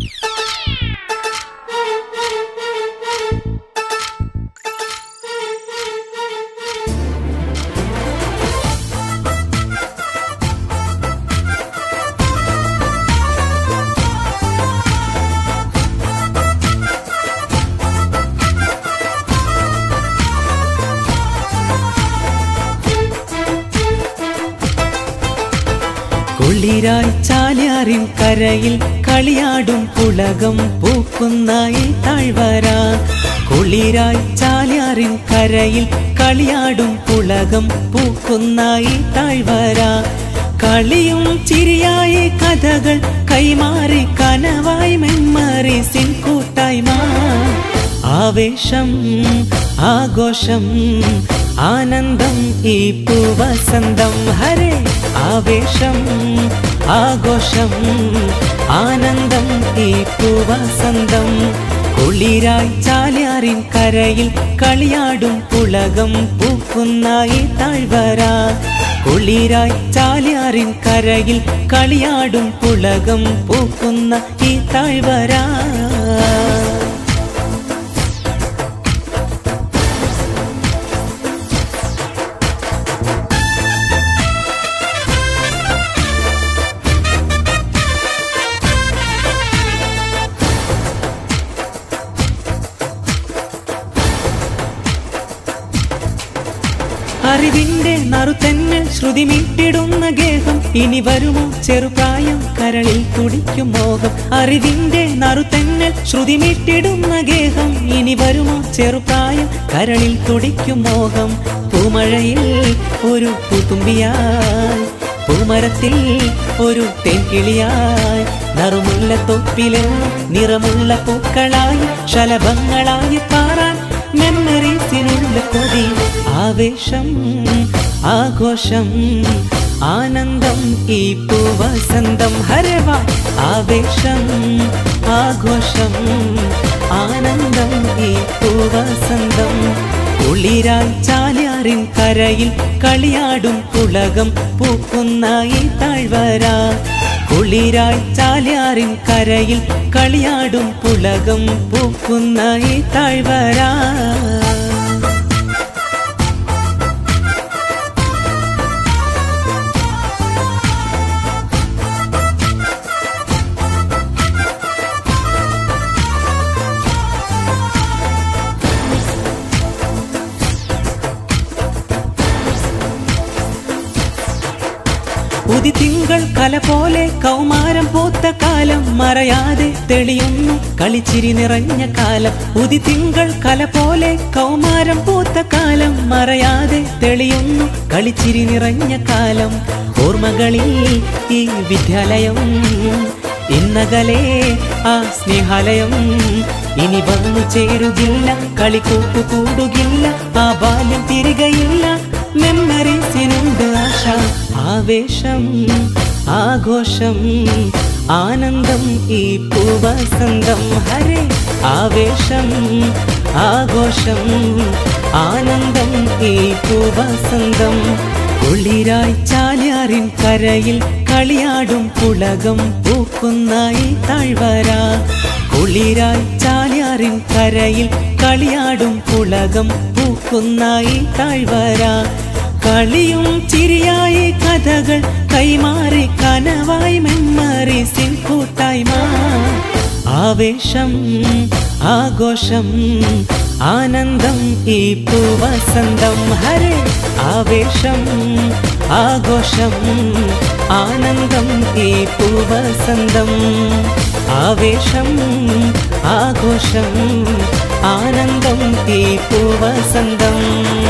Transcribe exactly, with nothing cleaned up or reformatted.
കുളിരായി ചാലിയാറിൻ കരയിൽ കളിയാടും പുളകം പൂക്കുന്ന ഈ താഴ്വര. കുളിരായി ചാലിയാറിൻ കരയിൽ കളിയാടും പുളകം പൂക്കുന്ന ഈ താഴ്വര. കളിയും ചിരിയായി കഥകൾ കൈമാറി കനവായി മെമ്മറീസിൻ കൂട്ടായ്മ. ആവേശം ആഘോഷം ആനന്ദം ഈ പൂവസന്തം. ഹരേ ആവേശം ആഘോഷം ആനന്ദം ഈ പൂവസന്തം. കുളിരായി ചാലിയാറിൻ കരയിൽ കളിയാടും പുളകം പൂക്കുന്ന ഈ താഴ്വര. കുളിരായി ചാലിയാറിൻ കരയിൽ കളിയാടും പുളകം പൂക്കുന്ന ഈ താഴ്വര. അറിവിന്റെ നറുതെന്നൽ ശ്രുതി മീട്ടിടുന്ന ഗേഹം. ഇനി വരുമോ ചെറുപ്രായം കരളിൽ തുടിക്കും മോഹം. അറിവിന്റെ നറുതെന്നൽ ശ്രുതി മീട്ടിടുന്ന ഗേഹം. ഇനി വരുമോ ചെറുപ്രായം കരളിൽ തുടിക്കും മോഹം. പൂമഴയിൽ ഒരു പൂത്തുമ്പിയായി പൂമരത്തിൽ ഒരു തേൻകിളിയായി നറുമുള്ള തൊപ്പിലെന്നും നിറമുള്ള പൂക്കളായി ശലഭങ്ങളായി പാറാൻ മെമ്മറീസിനുള്ള കൊതി. ആവേശം ആഘോഷം ആനന്ദം ഈ പൂവസന്തം. ഹരവ ആവേശം ആഘോഷം ആനന്ദം ഈ പൂവസന്തം. കുളിരായി ചാലിയാറിൻ കരയിൽ കളിയാടും പുളകം പൂക്കുന്ന ഈ താഴ്വര. കുളിരായി ചാലിയാറിൻ കരയിൽ കളിയാടും പുളകം പൂക്കുന്ന ഈ താഴ്വര. ഉദിതിങ്കൾ കല പോലെ കൗമാരം പൂത്ത കാലം മറയാതെ തെളിയുന്നു കളിച്ചിരി നിറഞ്ഞ കാലം. ഉദിതിങ്കൾ കല പോലെ കൗമാരം പൂത്ത കാലം മറയാതെ തെളിയുന്നു കളിച്ചിരി നിറഞ്ഞ കാലം. ഓർമ്മകളിൽ ഈ വിദ്യാലയം ഇന്നകലെ ആ സ്നേഹാലയം. ഇനി വന്നു ചേരുകില്ല കളിക്കൂട്ടു കൂടുകില്ല ആ ബാല്യം തിരികയില്ല മെമ്മറീസിനുണ്ട് ആശ. ആവേശം ആഘോഷം ആനന്ദം ഈ പൂവസന്തം. ഹരേ ആവേശം ആഘോഷം ആനന്ദം ഈ പൂവസന്തം. കുളിരായി ചാലിയാറിൻ കരയിൽ കളിയാടും പുളകം പൂക്കുന്ന ഈ താഴ്വര. കുളിരായി ചാലിയാറിൻ കരയിൽ കളിയാടും പുളകം പൂക്കുന്ന ഈ താഴ്വര. കളിയും ചിരിയായി കഥകൾ കൈമാറി കനവായി മെമ്മറീസിൻ കൂട്ടായ്മ. ആവേശം ആഘോഷം ആനന്ദം ഈ പൂവസന്തം. ഹരേ ആവേശം ആഘോഷം ആനന്ദം ഈ പൂവസന്തം. ആവേശം ആഘോഷം ആനന്ദം ഈ പൂവസന്തം.